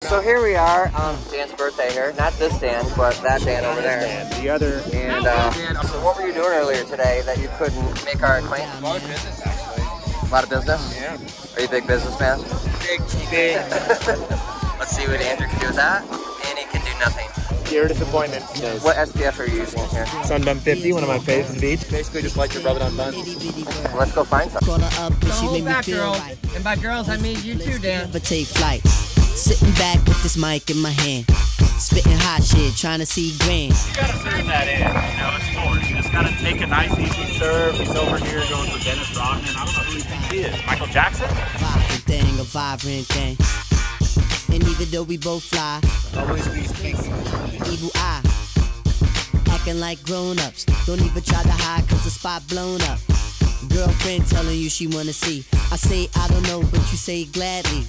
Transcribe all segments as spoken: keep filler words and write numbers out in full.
So here we are on Dan's birthday here. Not this Dan, but that Dan over there. Dan, the other. And uh, so what were you doing earlier today that you couldn't make our acquaintance? A lot of business, actually. A lot of business? Yeah. Are you a big businessman? Big, big. Let's see what Andrew can do with that. And he can do nothing. Pure disappointment. What S P F are you using here? Sunbun fifty, one of my favorites in the beach. Basically just like to rub it on buns. Let's go find some. Hold back, girl. And by girls, I mean you too, Dan. Never take flight. Sitting back with this mic in my hand. Spitting hot shit, trying to see grand. You gotta serve that in, you know, it's sports. You just gotta take a nice, easy serve. He's over here going for Dennis Rodman. I don't know who he thinks he is. Michael Jackson? Vibrant thing, a vibrant thing. And even though we both fly, Always be speaking. evil eye. Acting like grown-ups. Don't even try to hide cause the spot blown up. Girlfriend telling you she wanna see. I say I don't know, but you say gladly.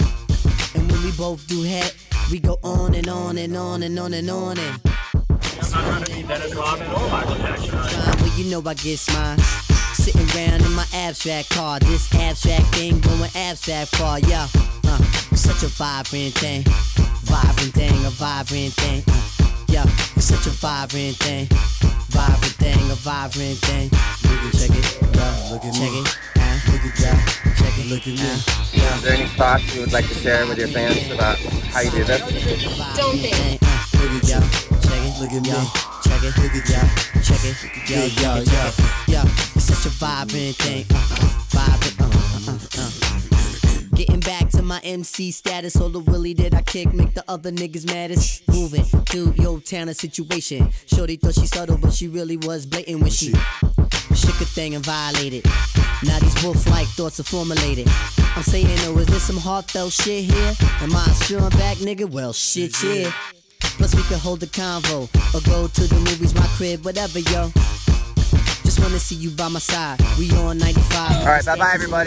And when we both do head, we go on and on and on and on and on and I'm not trying to be Dennis Rodman or Michael Jackson. fine, well you know I get mine. Sitting around in my abstract car. This abstract thing going abstract far, yeah. Uh, it's such a vibrant thing. Vibrant thing, a vibrant thing. Uh, yeah, it's such a vibrant thing. Vibrant thing, a vibrant thing. Check it, yeah, look at check me. It, uh, look at that, check it, look at me. Uh, Is there any thoughts you would like to share with your fans about how you do this? Don't think. Uh, look at y'all, check it, look at me. Check it, look at y'all, check it, yo, yo, yo, yo. It's such a vibrant thing, uh, vibrant, uh, uh, uh, uh. Getting back to my M C status, all the willy that I kick make the other niggas maddest. Moving through your town of situation. Shorty thought she subtle, but she really was blatant when she shook a thing and violated. Now these wolf-like thoughts are formulated. I'm saying, oh, is there some heartfelt shit here? Am I a strong back nigga? Well, shit, yeah. Plus we can hold a convo or go to the movies, my crib, whatever, yo. Just wanna see you by my side. We on ninety-five. All right, bye-bye, everybody.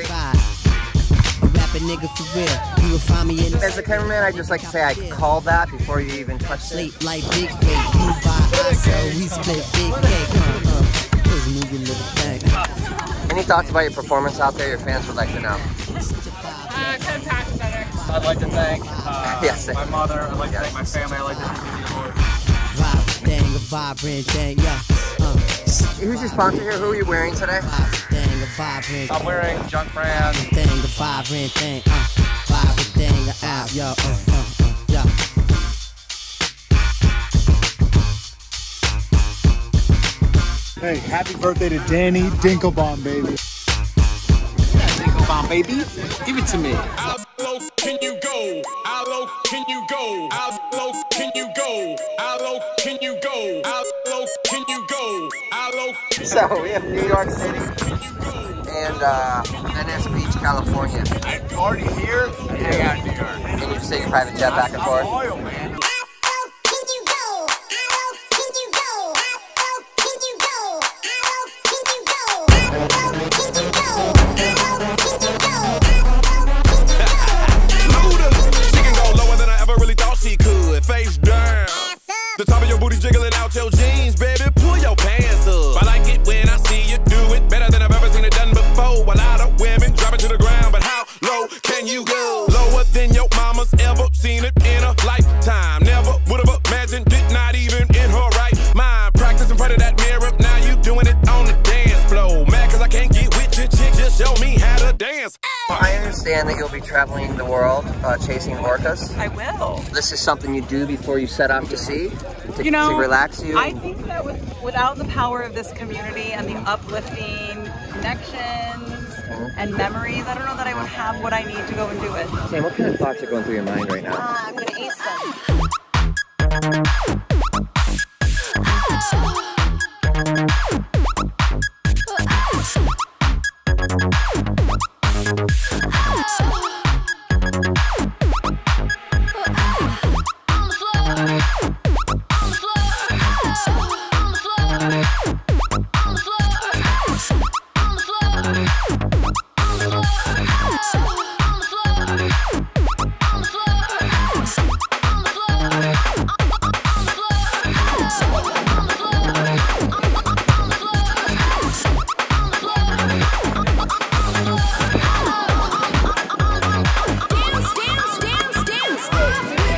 A rapping nigga for real. You will find me in the As a cameraman, I'd just like to say I called that before you even touched it. sleep like big cake. You buy, I sell, we split big cake. Uh, uh. This movie little thing. Any thoughts about your performance out there your fans would like to know? Uh, could have packed better. I'd like to thank uh, Yes. my mother. I'd like to thank my family. I'd like to thank the award. Vibrant thing, a vibrant thing, yeah. Uh, Who's your sponsor here? Who are you wearing today? vibrant thing, a vibrant I'm wearing Junk Brand. thing, a vibrant thing, uh, vibrant thing, uh, uh, yo, uh, uh, uh, yeah. Hey, happy birthday to Danny Dinkelbaum, baby. Dinkelbaum, baby. Give it to me. How low can you go? How low can you go? How low can you go? How low can you go? How low can you go? How low can So we have New York City and uh, Venice Beach, California. I'm already here. I got New York. And you just take your private jet back and forth. Oil, man. face down. The top of your booty jiggling out your jeans, baby. Pull your pants up. I like it when I see you do it better than I've ever seen it done before. A lot of women drop it to the ground, but how low can you go? Lower than your mama's ever seen it in a lifetime. Never would have imagined it, not even in her right mind. Practice in front of that mirror, now you doing it on the dance floor. Mad cause I can't get with your chick, just show me how to dance. I understand that you'll be traveling the world uh, chasing orcas. I will. This is something you do before you set out to sea, to, You know, to relax you. I think that with, without the power of this community and the uplifting connections and memories, I don't know that I would have what I need to go and do it. Sam, what kind of thoughts are going through your mind right now? Uh, I'm gonna eat some.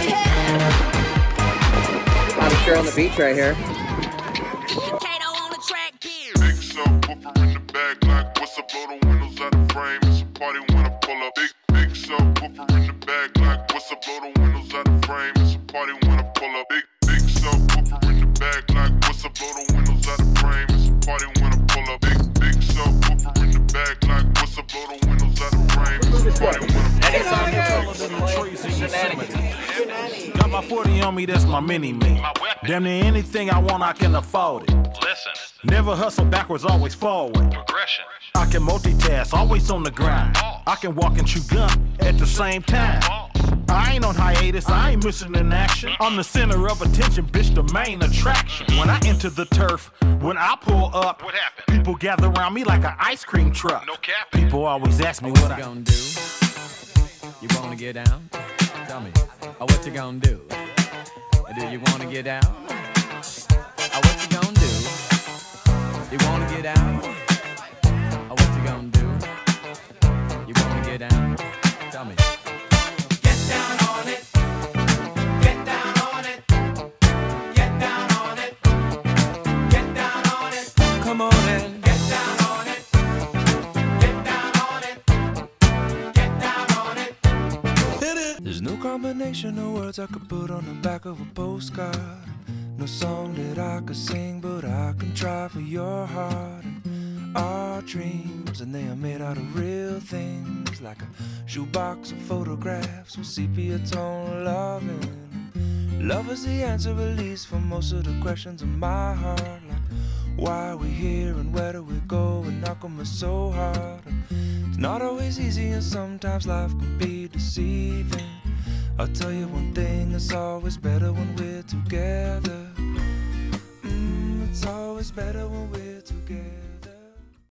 I'm sure on the beach right here. Big subwoofer in the back, like what's up? Blow the windows out the frame. It's a party when I pull up. Big big subwoofer in the back, like what's up? Blow the windows out the frame. It's a party when I pull up. Big big subwoofer in the back, like what's up? Blow the windows out the frame. It's a party when I pull up. Big big subwoofer in the back, like what's up? Blow the windows out the frame. It's a party when I pull up. Got my forty on me, that's my mini-me. Damn near anything I want, I can afford it. Listen. Never hustle backwards, always forward. Progression. I can multitask, always on the grind. I can walk and chew gum at the same time. I ain't on hiatus, I ain't missing in action. I'm the center of attention, bitch, the main attraction. When I enter the turf, when I pull up, What happened? people gather around me like an ice cream truck. No cap. People always ask me what I gonna do? You wanna get down? Tell me. Oh, what you gonna do? Do you wanna get down? Oh, what you gonna do? You wanna get down? Oh, what you gonna do? You wanna get down? Tell me. Get down on it. Get down on it. Get down on it. Get down on it. Come on and get down on it. Get down on it. Get down on it. Hit it. There's no combination of words I could put on the back of a postcard. No song that I could sing, but I can try for your heart. And our dreams, and they are made out of real things, like a shoebox of photographs with sepia tone loving. Love is the answer, at least, for most of the questions in my heart. Like, why are we here and where do we go? And how come it's so hard? And it's not always easy, and sometimes life can be deceiving. I'll tell you one thing, it's always better when we're together. Mm, it's always better when we're together.